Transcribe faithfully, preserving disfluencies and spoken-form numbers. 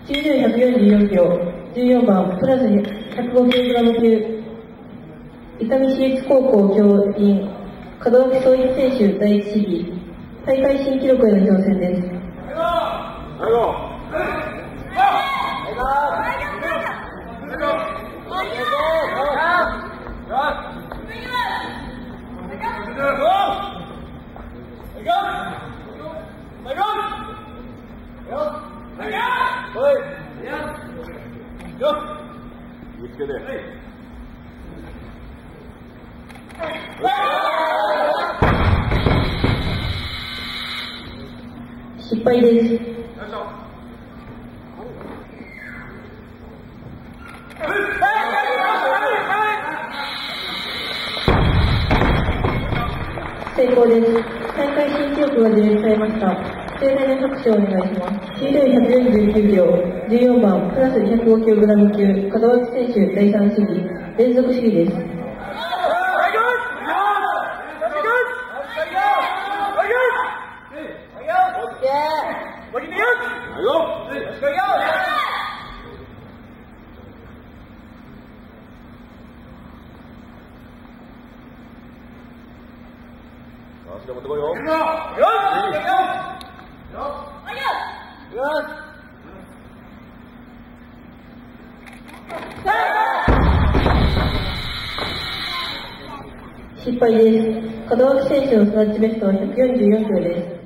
重量ひゃくよんじゅうよんキロ、じゅうよんばんプラス ひゃくごキログラム 級、伊丹市立高校教員、門脇総一選手第一試技、大会新記録への挑戦です。失敗です。成功です。大会新記録が樹立されました。盛大な拍手をお願いします。重量ひゃくよんじゅうきゅうキロ、じゅうよんばんプラス ひゃくごキログラム 級、門脇選手第三試技、連続試技です。 足で持ってこいよ。よし。 失敗です。門脇選手のスナッチベストはひゃくよんじゅうよんキロです。